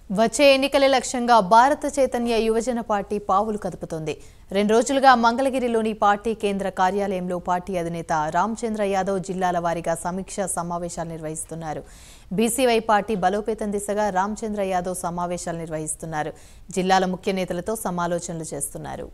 వచ్చే ఎన్నికల లక్ష్యంగా భారత చైతన్య యువజన పార్టీ పావులు కదుపుతోంది. 2 రోజులుగా మంగళగిరిలోని పార్టీ కేంద్ర కార్యాలయంలో పార్టీ అధినేత రామచంద్ర యాదవ్ జిల్లాల వారీగా సమీక్షా సమావేశాలు నిర్వహిస్తున్నారు. బీసీవై పార్టీ బలోపేతం దిశగా రామచంద్ర యాదవ్ సమావేశాలు నిర్వహిస్తున్నారు. జిల్లాల ముఖ్య నేతలతో సమాలోచనలు చేస్తున్నారు.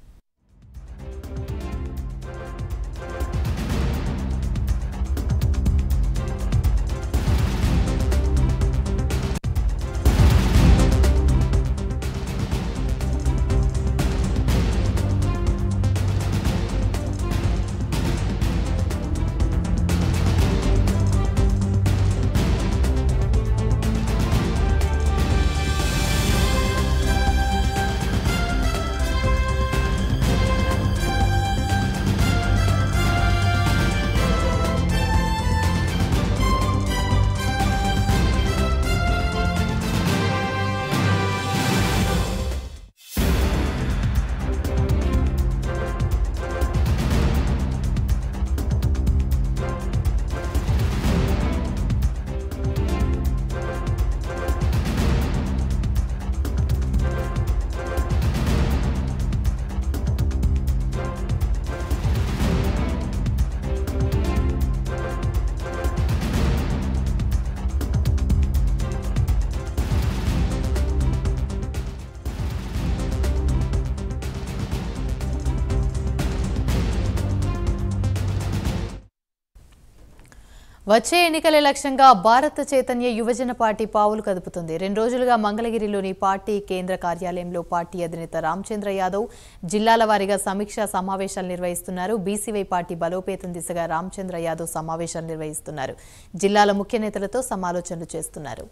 వచ్చే ఎన్నికల లక్ష్యంగా భారత చైతన్య యువజన పార్టీ పావులు కదుపుతుంది. 2 రోజులుగా మంగళగిరిలోని పార్టీ కేంద్ర కార్యాలయంలో పార్టీ అధినేత రామచంద్ర యాదవ్ జిల్లాల వారీగా సమీక్షా సమావేశాలు నిర్వహిస్తున్నారు. బీసీవై పార్టీ బలోపేతం దిశగా రామచంద్ర యాదవ్ సమావేశాలు నిర్వహిస్తున్నారు. జిల్లాల ముఖ్య నేతలతో సమాలోచనలు చేస్తున్నారు.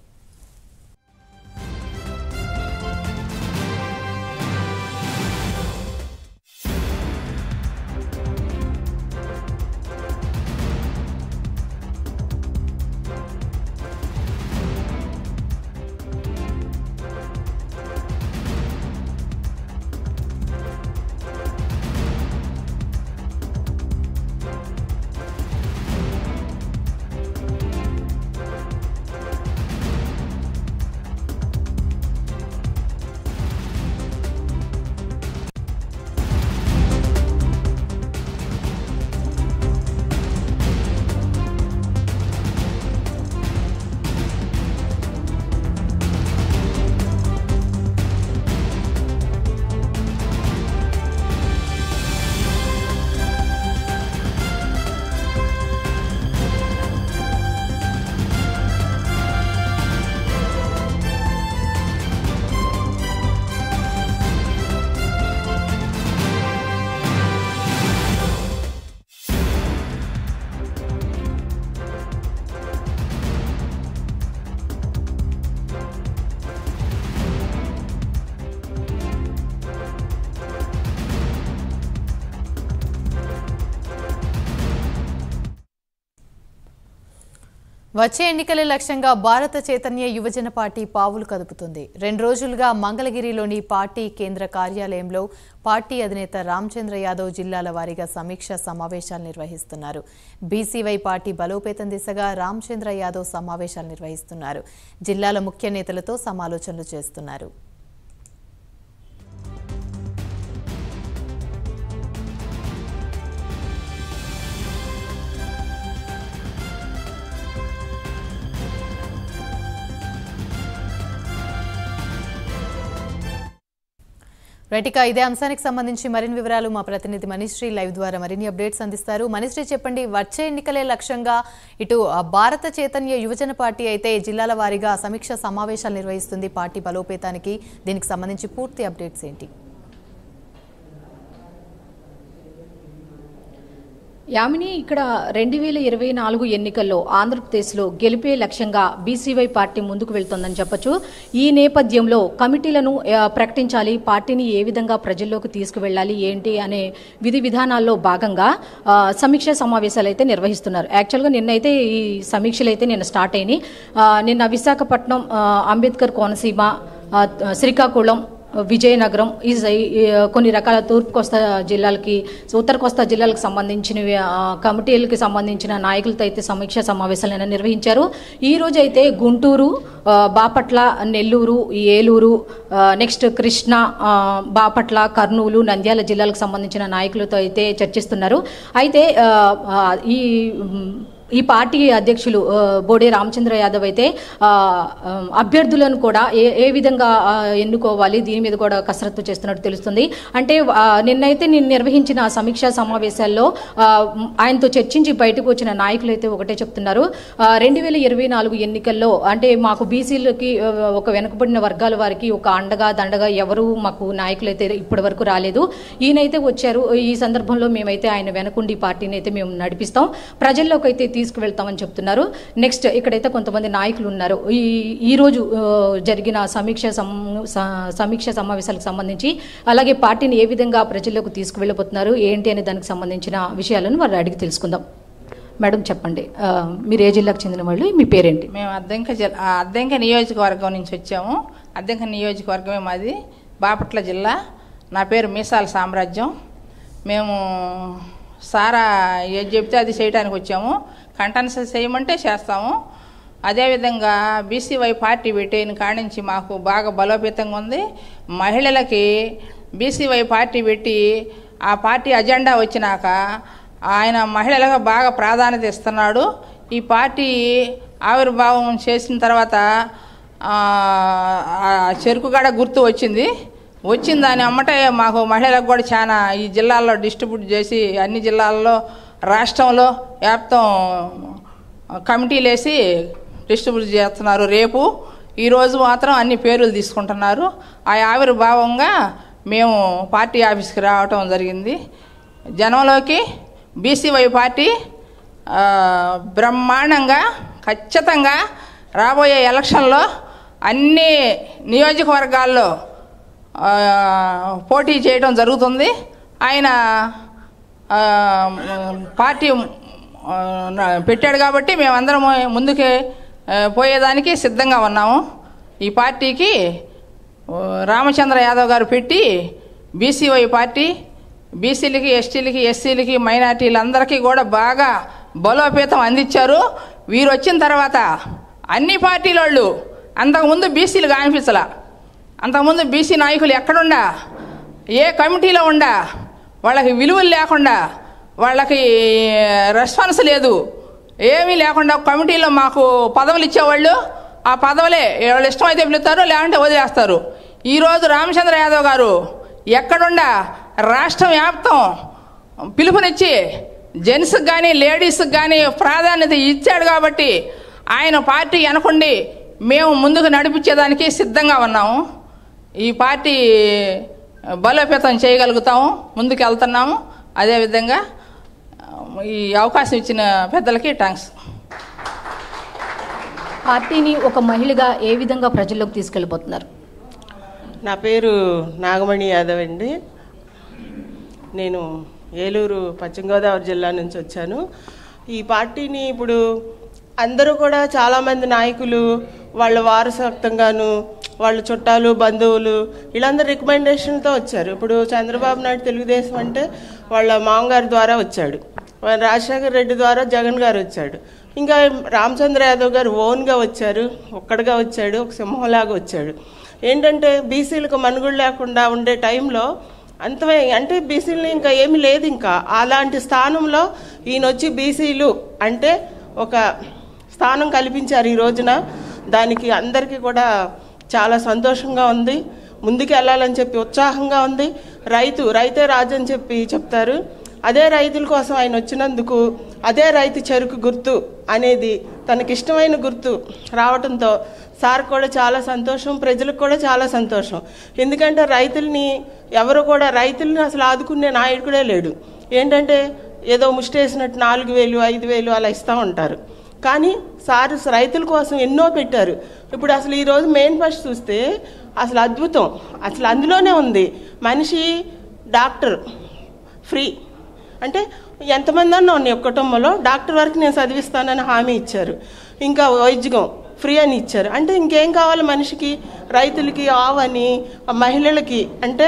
వచ్చే ఎన్నికల లక్ష్యంగా భారత చైతన్య యువజన పార్టీ పావులు కదుపుతుంది. 2 రోజులుగా మంగళగిరిలోని పార్టీ కేంద్ర కార్యాలయంలో పార్టీ అధినేత రామచంద్ర యాదవ్ జిల్లాల వారీగా సమీక్షా సమావేశాలు నిర్వహిస్తున్నారు. బీసీవై పార్టీ బలోపేతం దిశగా రామచంద్ర యాదవ్ సమావేశాలు నిర్వహిస్తున్నారు. జిల్లాల ముఖ్య నేతలతో సమాలోచనలు చేస్తున్నారు. రైటిక ఇదే అంశానికి సంబంధించి మరిన్ని వివరాలు మా ప్రతినిధి మనీశ్రీ లైవ్ ద్వారా మరిన్ని అప్డేట్స్ అందిస్తారు. మనీశ్రీ చెప్పండి, వచ్చే ఎన్నికలే లక్ష్యంగా ఇటు భారత చైతన్య యువజన పార్టీ అయితే జిల్లాల వారీగా సమీక్ష సమావేశాలు నిర్వహిస్తుంది పార్టీ బలోపేతానికి. దీనికి సంబంధించి పూర్తి అప్డేట్స్ ఏంటి? యామిని, ఇక్కడ 2024 ఎన్నికల్లో ఆంధ్రప్రదేశ్లో గెలిపే లక్ష్యంగా బీసీవై పార్టీ ముందుకు వెళ్తోందని చెప్పొచ్చు. ఈ నేపథ్యంలో కమిటీలను ప్రకటించాలి, పార్టీని ఏ విధంగా ప్రజల్లోకి తీసుకువెళ్ళాలి ఏంటి అనే విధి విధానాల్లో భాగంగా సమీక్షా సమావేశాలు అయితే నిర్వహిస్తున్నారు. యాక్చువల్గా నిన్నైతే ఈ సమీక్షలు అయితే నిన్న స్టార్ట్ అయినాయి. నిన్న విశాఖపట్నం, అంబేద్కర్ కోనసీమ, శ్రీకాకుళం, విజయనగరం కొన్ని రకాల తూర్పు కోస్తా జిల్లాలకి, ఉత్తర కోస్తా జిల్లాలకు సంబంధించిన కమిటీలకు సంబంధించిన నాయకులతో అయితే సమీక్షా సమావేశాలను నిర్వహించారు. ఈ రోజు అయితే గుంటూరు, బాపట్ల, నెల్లూరు, ఏలూరు, నెక్స్ట్ కృష్ణా, బాపట్ల, కర్నూలు, నంద్యాల జిల్లాలకు సంబంధించిన నాయకులతో అయితే చర్చిస్తున్నారు. అయితే ఈ పార్టీ అధ్యక్షులు బోడే రామచంద్ర యాదవ్ అయితే అభ్యర్థులను కూడా ఏ విధంగా ఎన్నుకోవాలి దీని మీద కూడా కసరత్తు చేస్తున్నట్టు తెలుస్తుంది. అంటే నిన్నైతే నిర్వహించిన సమీక్షా సమావేశాల్లో ఆయనతో చర్చించి బయటకు వచ్చిన నాయకులు అయితే ఒకటే చెప్తున్నారు, 2024 ఎన్నికల్లో అంటే మాకు బీసీలకి ఒక వెనుకబడిన వర్గాల వారికి ఒక అండగా దండగా ఎవరు మాకు నాయకులు అయితే ఇప్పటి వరకు రాలేదు. ఈయనైతే వచ్చారు. ఈ సందర్భంలో మేమైతే ఆయన వెనకుండి పార్టీని అయితే మేము నడిపిస్తాం, ప్రజల్లోకి అయితే తీసుకువెళ్తామని చెప్తున్నారు. నెక్స్ట్ ఇక్కడైతే కొంతమంది నాయకులు ఉన్నారు. ఈ రోజు జరిగిన సమీక్ష సమావేశాలకు సంబంధించి, అలాగే పార్టీని ఏ విధంగా ప్రజల్లోకి తీసుకువెళ్ళబోతున్నారు ఏంటి అనే దానికి సంబంధించిన విషయాలను వారు అడిగి తెలుసుకుందాం. మేడం చెప్పండి, మీరు ఏ జిల్లాకు చెందిన వాళ్ళు, మీ పేరేంటి? మేము అద్దెంక నియోజకవర్గం నుంచి వచ్చాము. అద్దెంక నియోజకవర్గమే మాది, బాపట్ల జిల్లా. నా పేరు మీసాల సామ్రాజ్యం. మేము సారా ఏది చెప్తే అది చేయడానికి వచ్చాము. కంటెన్స్ చేయమంటే చేస్తాము. అదేవిధంగా బీసీవై పార్టీ పెట్టేని కాడి నుంచి మాకు బాగా బలోపేతంగా ఉంది. మహిళలకి బీసీవై పార్టీ పెట్టి ఆ పార్టీ అజెండా వచ్చినాక ఆయన మహిళలకు బాగా ప్రాధాన్యత ఇస్తున్నాడు. ఈ పార్టీ ఆవిర్భావం చేసిన తర్వాత చెరుకుగడ గుర్తు వచ్చిన దాని అమ్మటే మాకు మహిళలకు కూడా చాలా ఈ జిల్లాల్లో డిస్ట్రిబ్యూట్ చేసి అన్ని జిల్లాల్లో రాష్ట్రంలో వ్యాప్తం కమిటీలు వేసి డిస్ట్రిబ్యూట్ చేస్తున్నారు. రేపు ఈరోజు మాత్రం అన్ని పేర్లు తీసుకుంటున్నారు. ఆ ఆవిర్భావంగా మేము పార్టీ ఆఫీస్కి రావటం జరిగింది. జనంలోకి బీసీవై పార్టీ బ్రహ్మాండంగా ఖచ్చితంగా రాబోయే ఎలక్షన్లో అన్ని నియోజకవర్గాల్లో పోటీ చేయడం జరుగుతుంది. ఆయన పార్టీ పెట్టాడు కాబట్టి మేమందరం ముందుకే పోయేదానికి సిద్ధంగా ఉన్నాము. ఈ పార్టీకి రామచంద్ర యాదవ్ గారు పెట్టి బీసీవై పార్టీ బీసీలకి, ఎస్టీలకి, ఎస్సీలకి, మైనార్టీలందరికీ కూడా బాగా బలోపేతం అందించారు. వీరు వచ్చిన తర్వాత అన్ని పార్టీల వాళ్ళు అంతకుముందు బీసీలు కనిపించలా. అంతకుముందు బీసీ నాయకులు ఎక్కడుండా, ఏ కమిటీలో ఉండా, వాళ్ళకి విలువలు లేకుండా, వాళ్ళకి రెస్పాన్స్ లేదు, ఏమీ లేకుండా కమిటీలో మాకు పదవులు ఇచ్చేవాళ్ళు. ఆ పదవులే వాళ్ళు ఇష్టమైతే పిలుస్తారు, లేకుంటే వదిలేస్తారు. ఈరోజు రామచంద్ర యాదవ్ గారు ఎక్కడుండా రాష్ట్రం వ్యాప్తం పిలుపునిచ్చి జెంట్స్కి కానీ లేడీస్కి కానీ ప్రాధాన్యత ఇచ్చాడు కాబట్టి ఆయన పార్టీ వెనకుండి మేము ముందుకు నడిపించేదానికి సిద్ధంగా ఉన్నాము. ఈ పార్టీ బలోపేతం చేయగలుగుతాము, ముందుకు వెళ్తున్నాము. అదేవిధంగా ఈ అవకాశం ఇచ్చిన పెద్దలకి థ్యాంక్స్. పార్టీని ఒక మహిళగా ఏ విధంగా ప్రజల్లోకి తీసుకెళ్ళిపోతున్నారు? నా పేరు నాగమణి యాదవ్ అండి. నేను ఏలూరు, పశ్చిమ గోదావరి జిల్లా నుంచి వచ్చాను. ఈ పార్టీని ఇప్పుడు అందరూ కూడా చాలామంది నాయకులు వాళ్ళ వారసత్వంగాను, వాళ్ళ చుట్టాలు, బంధువులు వీళ్ళందరూ రికమెండేషన్తో వచ్చారు. ఇప్పుడు చంద్రబాబు నాయుడు తెలుగుదేశం అంటే వాళ్ళ మామగారి ద్వారా వచ్చాడు, రాజశేఖర రెడ్డి ద్వారా జగన్ గారు వచ్చాడు, ఇంకా రామచంద్ర యాదవ్ గారు ఓన్గా వచ్చారు, ఒక్కడిగా వచ్చాడు, ఒక సింహంలాగా వచ్చాడు. ఏంటంటే బీసీలకు మనుగడ లేకుండా ఉండే టైంలో అంతమే అంటే బీసీలని ఇంకా ఏమీ లేదు. ఇంకా అలాంటి స్థానంలో ఈయన వచ్చి బీసీలు అంటే ఒక స్థానం కల్పించారు ఈ రోజున. దానికి అందరికీ కూడా చాలా సంతోషంగా ఉంది, ముందుకు వెళ్ళాలని చెప్పి ఉత్సాహంగా ఉంది. రైతే రాజు అని చెప్తారు. అదే రైతుల కోసం ఆయన వచ్చినందుకు అదే రైతు చెరుకు గుర్తు అనేది తనకిష్టమైన గుర్తు రావడంతో సార్ కూడా చాలా సంతోషం, ప్రజలకు కూడా చాలా సంతోషం. ఎందుకంటే రైతుల్ని రైతుల్ని అసలు ఆదుకునే నాయకుడే లేడు. ఏంటంటే ఏదో ముష్టేసినట్టు 4,000, 5,000 అలా ఇస్తూ ఉంటారు. కానీ సార్ రైతుల కోసం ఎన్నో పెట్టారు. ఇప్పుడు అసలు ఈరోజు మెయిన్ ఫస్ట్ చూస్తే అసలు అద్భుతం, అసలు అందులోనే ఉంది. మనిషి డాక్టర్ ఫ్రీ అంటే ఎంతమంది అన్నా ఉన్నాయి కుటుంబంలో, డాక్టర్ వరకు నేను చదివిస్తానని హామీ ఇచ్చారు. ఇంకా వైద్యం ఫ్రీ అని ఇచ్చారు. అంటే ఇంకేం కావాలి మనిషికి? రైతులకి ఆవని, మహిళలకి అంటే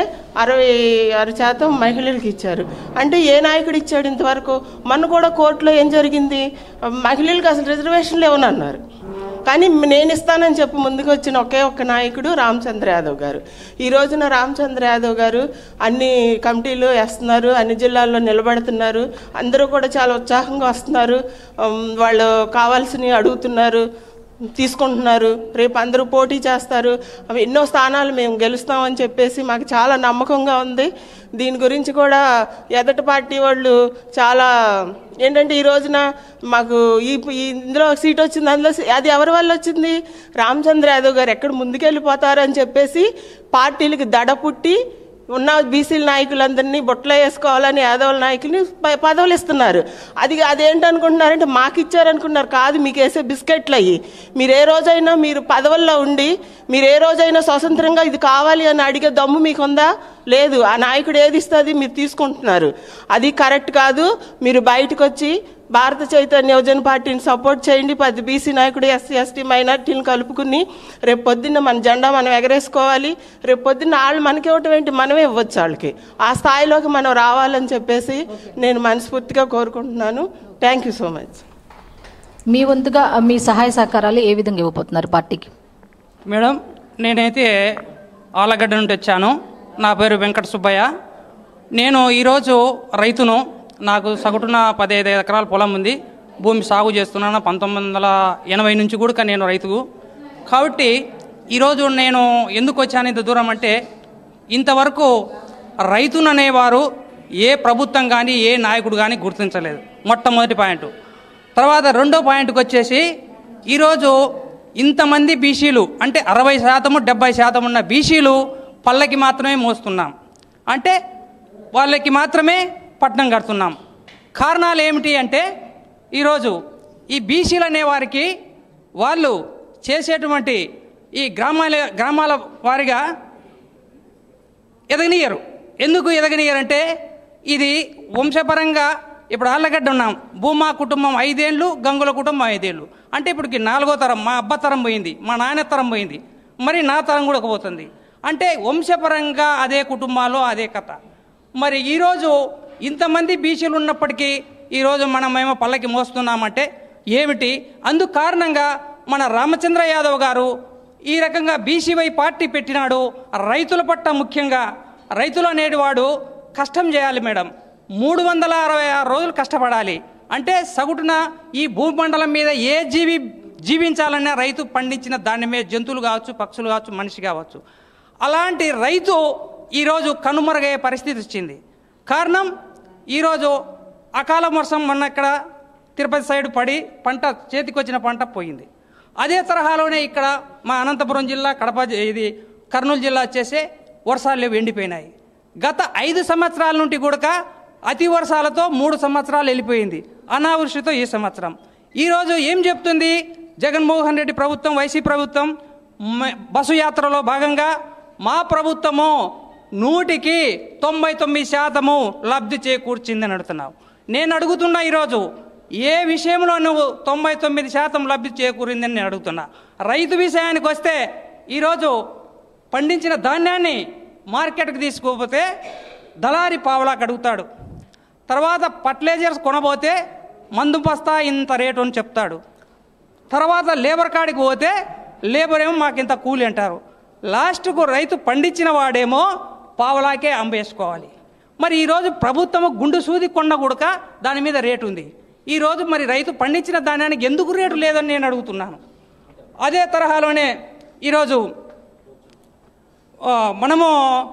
66% మహిళలకి ఇచ్చారు. అంటే ఏ నాయకుడు ఇచ్చాడు ఇంతవరకు? మొన్న కూడా కోర్టులో ఏం జరిగింది? మహిళలకు అసలు రిజర్వేషన్లు ఏమన్నారు, కానీ నేను ఇస్తానని చెప్పి ముందుకు వచ్చిన ఒకే ఒక్క నాయకుడు రామచంద్ర యాదవ్ గారు. ఈ రోజున రామచంద్ర యాదవ్ గారు అన్ని కమిటీలు వేస్తున్నారు, అన్ని జిల్లాల్లో నిలబడుతున్నారు, అందరూ కూడా చాలా ఉత్సాహంగా వస్తున్నారు, వాళ్ళు కావాల్సినవి అడుగుతున్నారు, తీసుకుంటున్నారు. రేపు అందరూ పోటీ చేస్తారు, ఎన్నో స్థానాలు మేము గెలుస్తామని చెప్పేసి మాకు చాలా నమ్మకంగా ఉంది. దీని గురించి కూడా ఎదటి పార్టీ వాళ్ళు చాలా ఏంటంటే ఈ రోజున మాకు ఇందులో సీట్ వచ్చింది, అందులో అది ఎవరి వల్ల వచ్చింది? రామచంద్ర యాదవ్ గారు ఎక్కడ ముందుకెళ్ళిపోతారని చెప్పేసి పార్టీలకి దడ పుట్టి ఉన్న బీసీల నాయకులందరినీ బొట్టలో వేసుకోవాలని యాదవుల నాయకుల్ని పదవులు ఇస్తున్నారు. అదేంటనుకుంటున్నారంటే మాకు ఇచ్చారనుకుంటున్నారు. కాదు, మీకు వేసే బిస్కెట్లు అయ్యి. మీరు ఏ రోజైనా మీరు పదవుల్లో ఉండి మీరు ఏ రోజైనా స్వతంత్రంగా ఇది కావాలి అని అడిగే దమ్ము మీకుందా? లేదు. ఆ నాయకుడు ఏది ఇస్తుంది మీరు తీసుకుంటున్నారు. అది కరెక్ట్ కాదు. మీరు బయటకు వచ్చి భారత చైతన్య యువజన పార్టీని సపోర్ట్ చేయండి. 10 బీసీ నాయకుడు, ఎస్సీ ఎస్టీ మైనార్టీని కలుపుకుని రేపు పొద్దున్న మన జెండా మనం ఎగరేసుకోవాలి. రేపు పొద్దున్న వాళ్ళు మనకి ఇవ్వటం ఏంటి, మనమే ఇవ్వచ్చు వాళ్ళకి. ఆ స్థాయిలోకి మనం రావాలని చెప్పేసి నేను మనస్ఫూర్తిగా కోరుకుంటున్నాను. Thank you so much. మీ వంతుగా మీ సహాయ సహకారాలు ఏ విధంగా ఇవ్వబోతున్నారు పార్టీకి? మేడం, నేనైతే ఆలగడ్డ నుండి వచ్చాను. నా పేరు వెంకట సుబ్బయ్య. నేను ఈరోజు రైతును. నాకు సగటున 15 ఎకరాల పొలం ఉంది. భూమి సాగు చేస్తున్నాను. 1980 నుంచి కూడా నేను రైతుకు. కాబట్టి ఈరోజు నేను ఎందుకు వచ్చాను ఇంత దూరం అంటే, ఇంతవరకు రైతును అనేవారు ఏ ప్రభుత్వం కానీ ఏ నాయకుడు కానీ గుర్తించలేదు. మొట్టమొదటి పాయింట్. తర్వాత రెండో పాయింట్కి వచ్చేసి, ఈరోజు ఇంతమంది బీసీలు అంటే 60% 70% ఉన్న బీసీలు పల్లకి మాత్రమే మోస్తున్నాం, అంటే వాళ్ళకి మాత్రమే పట్టణం కడుతున్నాం. కారణాలు ఏమిటి అంటే, ఈరోజు ఈ బీసీలు అనేవారికి వాళ్ళు చేసేటువంటి ఈ గ్రామాల వారిగా ఎదగనీయరు. ఎందుకు ఎదగనీయరంటే, ఇది వంశపరంగా ఇప్పుడు ఆళ్ళగడ్డ ఉన్నాం, భూమా కుటుంబం 5 ఏళ్ళు, గంగుల కుటుంబం 5 ఏళ్ళు. అంటే ఇప్పటికి 4వ తరం, మా అబ్బ తరం పోయింది, మా నాయన తరం పోయింది, మరి నా తరం కూడా పోతుంది. అంటే వంశపరంగా అదే కుటుంబాలు అదే కథ. మరి ఈరోజు ఇంతమంది బీసీలు ఉన్నప్పటికీ ఈరోజు మనమేమో పల్లకి మోస్తున్నామంటే ఏమిటి? అందుకు కారణంగా మన రామచంద్ర యాదవ్ గారు ఈ రకంగా బీసీవై పార్టీ పెట్టినాడు. రైతుల పట్ల ముఖ్యంగా రైతులు అనేటివాడు కష్టం చేయాలి మేడం. 366 రోజులు కష్టపడాలి. అంటే సగటున ఈ భూమండలం మీద ఏ జీవి జీవించాలన్నా రైతు పండించిన దాని మీద, జంతువులు కావచ్చు, పక్షులు కావచ్చు, మనిషి కావచ్చు, అలాంటి రైతు ఈరోజు కనుమరుగయ్యే పరిస్థితి వచ్చింది. కారణం, ఈరోజు అకాల వర్షం మొన్న ఇక్కడ తిరుపతి సైడ్ పడి పంట చేతికి వచ్చిన పంట పోయింది. అదే తరహాలోనే ఇక్కడ మా అనంతపురం జిల్లా, కడప, ఇది కర్నూలు జిల్లా వచ్చేసి వర్షాలు ఎండిపోయినాయి. గత 5 సంవత్సరాల నుండి కూడా అతి వర్షాలతో 3 సంవత్సరాలు వెళ్ళిపోయింది, అనావృష్టితో ఈ సంవత్సరం. ఈరోజు ఏం చెప్తుంది జగన్మోహన్ రెడ్డి ప్రభుత్వం, వైసీ ప్రభుత్వం? బస్సు యాత్రలో భాగంగా మా ప్రభుత్వము 100కి 99% లబ్ధి చేకూర్చిందని అడుగుతున్నావు. నేను అడుగుతున్నా, ఈరోజు ఏ విషయంలో నువ్వు 99% లబ్ధి చేకూరిందని నేను అడుగుతున్నా. రైతు విషయానికి వస్తే, ఈరోజు పండించిన ధాన్యాన్ని మార్కెట్కి తీసుకోకపోతే దళారి పావలాకి అడుగుతాడు. తర్వాత ఫర్టిలైజర్స్ కొనబోతే మందు బస్తా ఇంత రేటు అని చెప్తాడు. తర్వాత లేబర్ కాడికి పోతే లేబర్ ఏమో మాకు ఇంత కూలి అంటారు. లాస్ట్కు రైతు పండించిన వాడేమో పావలాకే అమ్మేసుకోవాలి. మరి ఈరోజు ప్రభుత్వము గుండు సూది కొండ గుడక దాని మీద రేటు ఉంది. ఈరోజు మరి రైతు పండించిన ధాన్యానికి ఎందుకు రేటు లేదని నేను అడుగుతున్నాను. అదే తరహాలోనే ఈరోజు మనము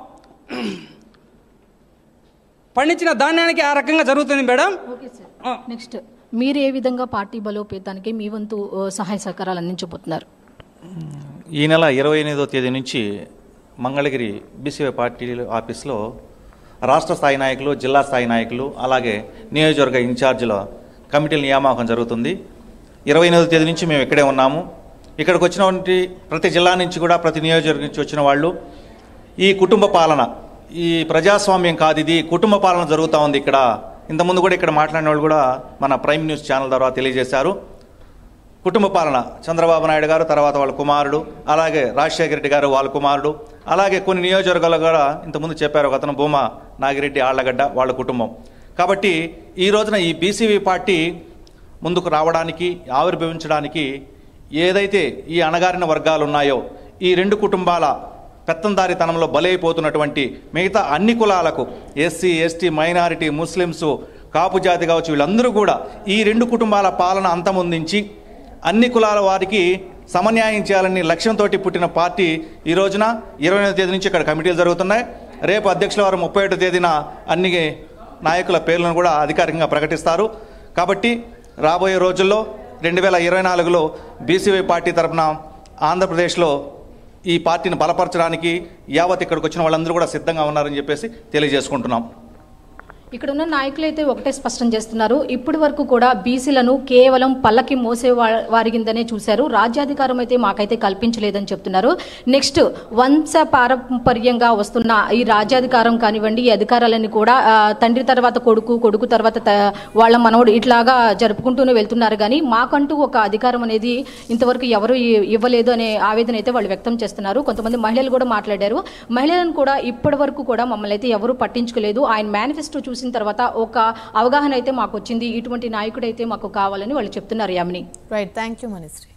పండించిన ధాన్యానికి ఆ రకంగా జరుగుతుంది మేడం. ఓకే సార్, నెక్స్ట్ మీరు ఏ విధంగా పార్టీ బలోపేతానికి మీ వంతు సహాయ సహకారాలు అందించబోతున్నారు? ఈ నెల 28వ తేదీ నుంచి మంగళగిరి బీసీవై పార్టీ ఆఫీస్లో రాష్ట్ర స్థాయి నాయకులు, జిల్లా స్థాయి నాయకులు, అలాగే నియోజకవర్గ ఇన్ఛార్జీల కమిటీల నియామకం జరుగుతుంది. 28వ తేదీ నుంచి మేము ఇక్కడే ఉన్నాము. ఇక్కడికి వచ్చినటువంటి ప్రతి జిల్లా నుంచి కూడా, ప్రతి నియోజకవర్గం నుంచి వచ్చిన వాళ్ళు ఈ కుటుంబ పాలన, ఈ ప్రజాస్వామ్యం కాదు, ఇది కుటుంబ పాలన జరుగుతూ ఉంది ఇక్కడ. ఇంతకుముందు కూడా ఇక్కడ మాట్లాడిన వాళ్ళు కూడా మన ప్రైమ్ న్యూస్ ఛానల్ ద్వారా తెలియజేశారు. కుటుంబ పాలన చంద్రబాబు నాయుడు గారు, తర్వాత వాళ్ళ కుమారుడు, అలాగే రాజశేఖర రెడ్డి గారు వాళ్ళ కుమారుడు, అలాగే కొన్ని నియోజకవర్గాలు కూడా ఇంతకుముందు చెప్పారు, ఒక అతను భూమా నాగిరెడ్డి ఆళ్లగడ్డ వాళ్ళ కుటుంబం. కాబట్టి ఈ రోజున ఈ బీసీవీ పార్టీ ముందుకు రావడానికి, ఆవిర్భవించడానికి ఏదైతే ఈ అణగారిన వర్గాలు ఉన్నాయో ఈ రెండు కుటుంబాల పెత్తందారితనంలో బలైపోతున్నటువంటి మిగతా అన్ని కులాలకు, SC, ST, minority, Muslims, Kapu జాతి కావచ్చు, వీళ్ళందరూ కూడా ఈ రెండు కుటుంబాల పాలన అంతమొందించి అన్ని కులాల వారికి సమన్యాయం చేయాలని లక్ష్యంతో పుట్టిన పార్టీ ఈ రోజున 28వ తేదీ నుంచి ఇక్కడ కమిటీలు జరుగుతున్నాయి. రేపు అధ్యక్షుల వారు 31వ తేదీన అన్ని నాయకుల పేర్లను కూడా అధికారికంగా ప్రకటిస్తారు. కాబట్టి రాబోయే రోజుల్లో 2024లో బీసీవై పార్టీ తరఫున ఆంధ్రప్రదేశ్లో ఈ పార్టీని బలపరచడానికి యావత్ ఇక్కడికి వచ్చిన వాళ్ళందరూ కూడా సిద్ధంగా ఉన్నారని చెప్పేసి తెలియజేసుకుంటున్నాం. ఇక్కడ ఉన్న నాయకులు అయితే ఒకటే స్పష్టం చేస్తున్నారు, ఇప్పటి వరకు కూడా బీసీలను కేవలం పల్లకి మోసే వారికిందనే చూశారు, రాజ్యాధికారం అయితే మాకైతే కల్పించలేదని చెప్తున్నారు. నెక్స్ట్ వంశ పారంపర్యంగా వస్తున్న ఈ రాజ్యాధికారం కానివ్వండి, ఈ అధికారాలన్నీ కూడా తండ్రి తర్వాత కొడుకు, కొడుకు తర్వాత వాళ్ళ మనవడు ఇట్లాగా జరుపుకుంటూనే వెళ్తున్నారు. కానీ మాకంటూ ఒక అధికారం అనేది ఇంతవరకు ఎవరు ఇవ్వలేదు అనే ఆవేదన అయితే వాళ్ళు వ్యక్తం చేస్తున్నారు. కొంతమంది మహిళలు కూడా మాట్లాడారు. మహిళలను కూడా ఇప్పటి వరకు కూడా మమ్మల్ని అయితే ఎవరు పట్టించుకోలేదు, ఆయన మేనిఫెస్టో చూసి తర్వాత ఒక అవగాహన అయితే మాకు వచ్చింది, ఇటువంటి నాయకుడు అయితే మాకు కావాలని వాళ్ళు చెప్తున్నారు. Yamini, right, thank you Manishri.